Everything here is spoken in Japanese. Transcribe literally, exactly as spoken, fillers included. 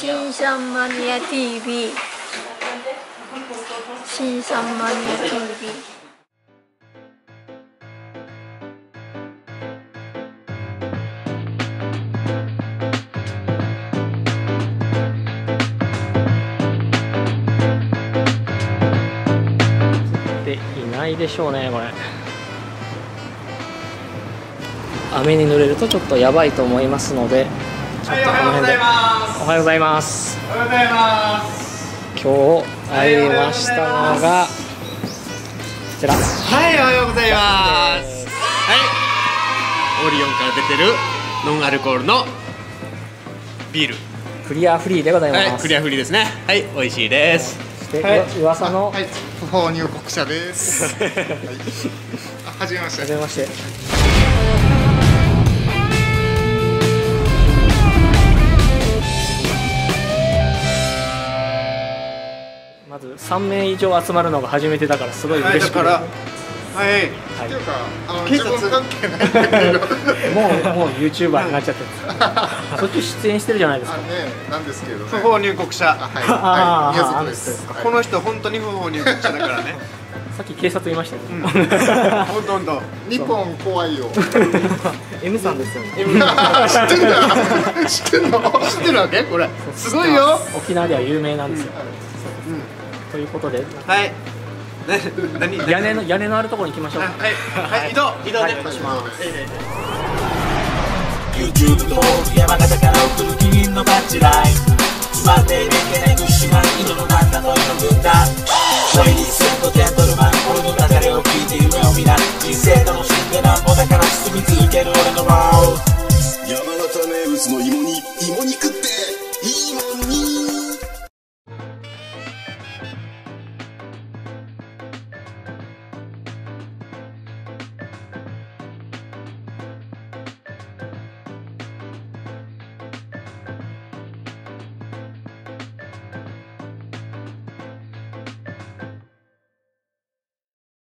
新さんマニア ティーブイ 新さんマニア ティーブイ。 でいないでしょうねこれ。雨に濡れるとちょっとやばいと思いますので、ちょっとこの辺で。おはようございます。 おはようございます。 今日会いましたのがこちら。 はい、おはようございます。はい、オリオンから出てるノンアルコールのビール、 クリアフリーでございます。 はい、クリアフリーですね。はい、美味しいです。 そして、はい、噂の、 はい、不法入国者です。はい、あ、はじめまして。 はじめまして。まずさんめい以上集まるのが初めてだからすごい嬉しくて、はい、 はい、はい、 っていうか、あの警察自分関係ないんだけどもうもう ユーチューバーになっちゃってるそっち出演してるじゃないですか。 あ、ね、なんですけどね。 不法入国者。 あ、はい、はい、宮里です。 この人本当に不法入国者だからね。 さっき警察いましたけど、 ほとんど日本怖いよ。 M さんですよね。 知ってんだ。知ってんの。 知ってるわけこれ。すごいよ。 沖縄では有名なんですよ。ということで、 はい。 屋根の屋根のあるところに行きましょう。 はい、はい、移動移動でお願いします。 YouTube と山形から送るキリンのパンチライン、つまっていけないグッシュマン、色の真ん中の色軍団、レイディース&ジェントルマン、俺の流れを聞いて夢を見な、人生楽しんでなんぼだから進み続ける俺のワー